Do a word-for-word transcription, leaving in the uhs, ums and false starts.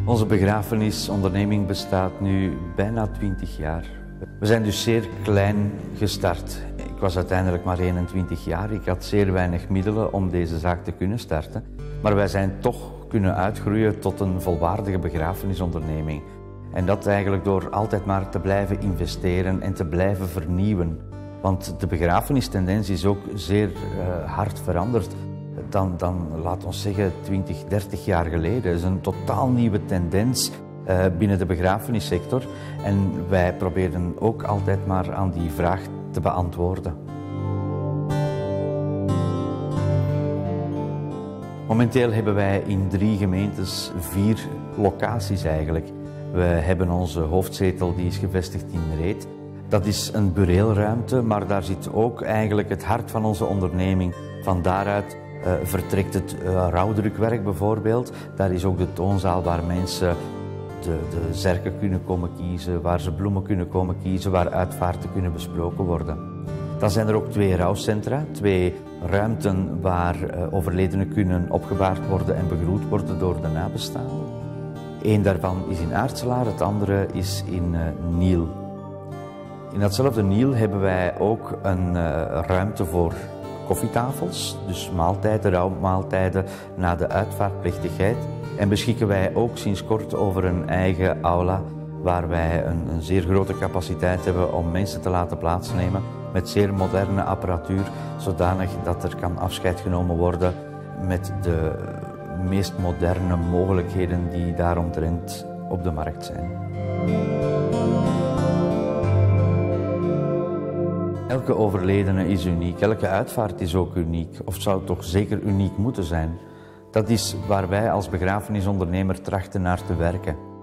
Onze begrafenisonderneming bestaat nu bijna twintig jaar. We zijn dus zeer klein gestart. Ik was uiteindelijk maar eenentwintig jaar. Ik had zeer weinig middelen om deze zaak te kunnen starten. Maar wij zijn toch kunnen uitgroeien tot een volwaardige begrafenisonderneming. En dat eigenlijk door altijd maar te blijven investeren en te blijven vernieuwen. Want de begrafenistendens is ook zeer uh, hard veranderd. Dan, dan, laat ons zeggen, twintig, dertig jaar geleden. Het is een totaal nieuwe tendens uh, binnen de begrafenissector. En wij proberen ook altijd maar aan die vraag te beantwoorden. Momenteel hebben wij in drie gemeentes vier locaties eigenlijk. We hebben onze hoofdzetel, die is gevestigd in Reet. Dat is een bureelruimte, maar daar zit ook eigenlijk het hart van onze onderneming. Van daaruit uh, vertrekt het uh, rouwdrukwerk bijvoorbeeld. Daar is ook de toonzaal waar mensen de, de zerken kunnen komen kiezen, waar ze bloemen kunnen komen kiezen, waar uitvaarten kunnen besproken worden. Dan zijn er ook twee rouwcentra, twee ruimten waar uh, overledenen kunnen opgebaard worden en begroet worden door de nabestaanden. Eén daarvan is in Aartselaar, het andere is in uh, Niel. In datzelfde Niel hebben wij ook een uh, ruimte voor koffietafels, dus maaltijden, rouwmaaltijden na de uitvaartplechtigheid. En beschikken wij ook sinds kort over een eigen aula waar wij een, een zeer grote capaciteit hebben om mensen te laten plaatsnemen met zeer moderne apparatuur, zodanig dat er kan afscheid genomen worden met de meest moderne mogelijkheden die daaromtrent op de markt zijn. Elke overledene is uniek, elke uitvaart is ook uniek, of zou toch zeker uniek moeten zijn. Dat is waar wij als begrafenisondernemer trachten naar te werken.